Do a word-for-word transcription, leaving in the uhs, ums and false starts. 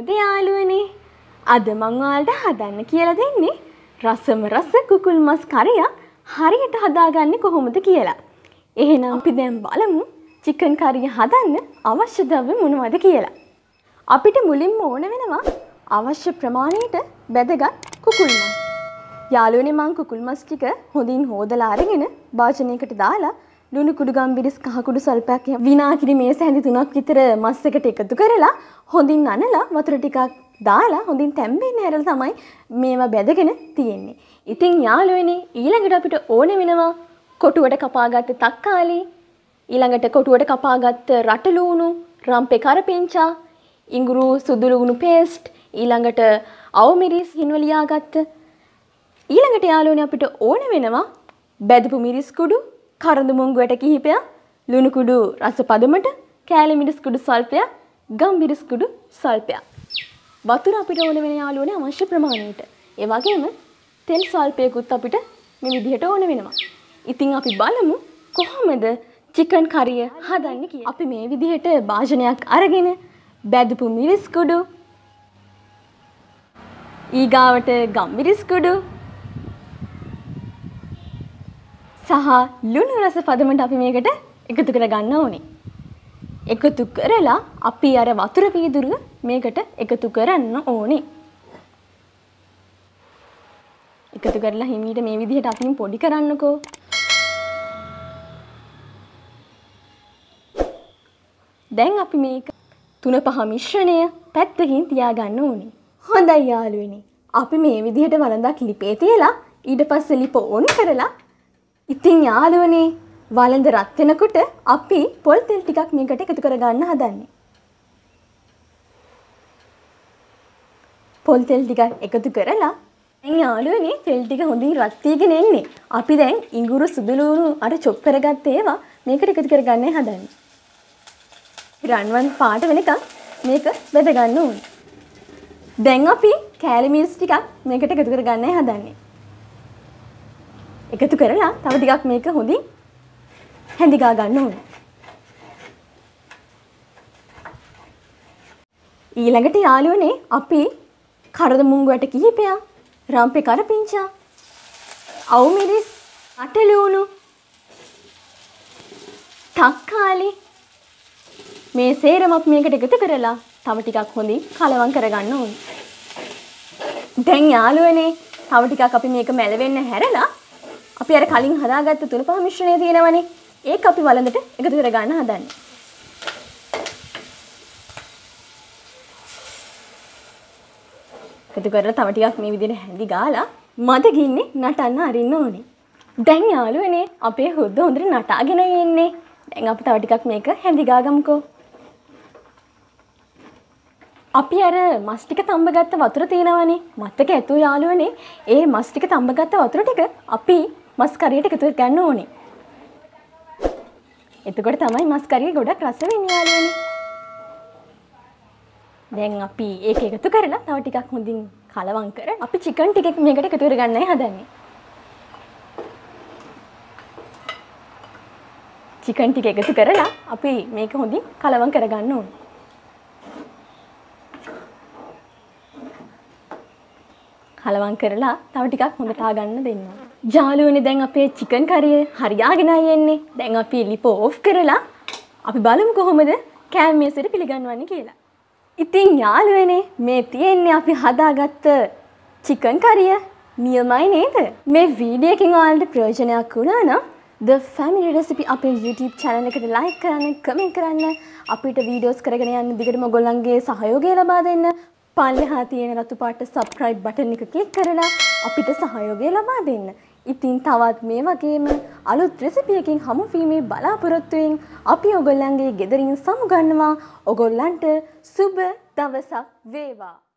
කොහොමද යාළුවනේ? අද මම ඔයාලට හදන්න කියලා දෙන්නේ රසම රස කුකුල් මස් කරියක් හරියට හදාගන්නේ කොහොමද කියලා. එහෙනම් අපි දැන් බලමු චිකන් කරිය හදන්න අවශ්‍ය ද්‍රව්‍ය මොනවද කියලා. අපිට මුලින්ම ඕන වෙනවා අවශ්‍ය ප්‍රමාණයට බැදගත් කුකුල් මස්. යාළුවනේ මම කුකුල් මස් ටික හොඳින් හොදලා අරගෙන භාජනයකට දාලා ලුණු කුඩු ගම්බිරිස් කහ කුඩු සල්පයක් විනාඩි මේස හැඳි තුනක් විතර මස් එකට එකතු කරලා හොඳින් අනලා වතුර ටිකක් දාලා හොඳින් තැම්බෙන්න ඇරලා තමයි මේවා බැදගෙන තියෙන්නේ. ඉතින් යාළුවනේ ඊළඟට අපිට ඕන වෙනවා කොටුවට කපාගත්ත තක්කාලි, ඊළඟට කොටුවට කපාගත්ත රටලුණු, රම්පේ කරපිංචා, ඉඟුරු සුදු ලුණු පේස්ට්, ඊළඟට අවුමිරිස් හින්වලියාගත්ත. ඊළඟට යාළුවනේ අපිට ඕන වෙනවා බැදපු මිරිස් කුඩු, කරඳු මුංගු වැට කිහිපයක්, ලුණු කුඩු රස පදමට, කෑලි මිරිස් කුඩු සල්පයක්, ගම්මිරිස් කුඩු සල්පයක්. වතුර අපිට ඕන වෙන යාළුවනේ අවශ්‍ය ප්‍රමාණයට. ඒ වගේම තෙල් සල්පයකුත් අපිට මේ විදිහට ඕන වෙනවා. ඉතින් අපි බලමු කොහොමද චිකන් කරිය හදන්නේ කියලා. අපි මේ විදිහට භාජනයක් අරගෙන බැදපු මිරිස් කුඩු, ඊගාවට ගම්මිරිස් කුඩු සහ ලුණු රස පදමට අපි මේකට එකතු කර ගන්න ඕනේ. එකතු කරලා අපි අර වතුර වීදුරුව මේකට එකතු කරන්න ඕනේ. එකතු කරලා හිමීට මේ විදිහට අපි පොඩි කරන්නකෝ. දැන් අපි මේක තුන පහ මිශ්‍රණය පැත්තකින් තියාගන්න ඕනේ. හොඳයි යාළුවනේ. අපි මේ විදිහට වළඳක් ලිපේ තියලා ඊට පස්සේ ලිප ඕන් කරලා ඉතින් යාළුවනේ වළඳ රත් වෙනකොට අපි පොල් තෙල් ටිකක් මේකට එකතු කරගන්න හදන්නේ. පොල් තෙල් ටිකක් එකතු කරලා දැන් යාළුවනේ තෙල් ටික හොඳින් රත් වීගෙන එන්නේ. අපි දැන් ඉඟුරු සුදු ලුණු අර චොප් කරගත්ත ඒවා මේකට එකතු කරගන්නයි හදන්නේ. රන්වන් පාට වෙනකන් මේක බෙද ගන්න ඕනේ. දැන් අපි කෑලි මිරිස් ටිකක් මේකට එකතු කරගන්නයි හදන්නේ. එකතු කරලා තව ටිකක් මේක හොඳින් හැඳිගා ගන්න ඕනේ. ඊළඟට යාළුවනේ අපි කරද මුංගු වැට කිහිපයක්, රම්පේ කරපිංචා, අවුමිරිස්, අටලුණු, තක්කාලි මේ සේරම අපි මේකට එකතු කරලා තව ටිකක් හොඳින් කලවම් කරගන්න ඕනේ. දැන් යාළුවනේ තව ටිකක් අපි මේක මැලවෙන්න හැරලා අපි අර කලින් හදාගත්ත තුන පහ මිශ්‍රණය තියෙනවනේ. ඒක අපි වළඳට එකතු කරගන්න හදන්නේ. එකතු කරලා තව ටිකක් මේ විදිහට හැඳි ගාලා මද ගින්නේ නටන්න අරින්න ඕනේ. දැන් යාළුවනේ අපේ හොද්ද හොඳට නටාගෙන ඉන්නේ. දැන් අපි තව ටිකක් මේක හැඳි ගාගමුකෝ. අපි අර මස් ටික තඹගත්ත වතුර තියෙනවනේ. මතක ඇතුව යාළුවනේ ඒ මස් ටික තඹගත්ත වතුර ටික අපි මස් කරියට එකතු කරගන්න ඕනේ. එතකොට තමයි මස් කරිය ගොඩක් රස වෙන්නේ යාළුවනේ. දැන් අපි ඒක එකතු කරලා තව ටිකක් හොඳින් කලවම් කරලා අපි චිකන් ටික මේකට එකතු කරගන්නයි හදන්නේ. චිකන් ටික එකතු කරලා අපි මේක හොඳින් කලවම් කරගන්න ඕනේ. කලවම් කරලා තව ටිකක් හොඳට ආගන්න දෙන්න. යාළුවනේ දැන් අපේ චිකන් කරිය හරියාගෙනයි එන්නේ. දැන් අපි ලිප ඕෆ් කරලා අපි බලමු කොහොමද කෑම මේසෙට පිළිගන්වන්නේ කියලා. ඉතින් යාළුවනේ මේ තියෙන්නේ අපි හදාගත්ත චිකන් කරිය. නියමයි නේද? මේ වීඩියෝ එකෙන් ඔයාලට ප්‍රයෝජනයක් වුණා නම් The Family Recipe අපේ YouTube channel එකට like කරන්න, comment කරන්න, අපිට වීඩියෝස් කරගෙන යන්න දිගටම ඔයගොල්ලන්ගේ සහයෝගය ලබා දෙන්න. පල්ලෙහා තියෙන රතු පාට subscribe button එක click කරලා අපිට සහයෝගය ලබා දෙන්න. ඉතින් තවත් මේ වගේම අලුත් රෙසිපි එකකින් හමු වීමේ බලාපොරොත්තු වෙමින් අපි ඔයගොල්ලන්ගේ ගෙදරින් සමුගන්නවා. ඔයගොල්ලන්ට සුබ දවසක් වේවා.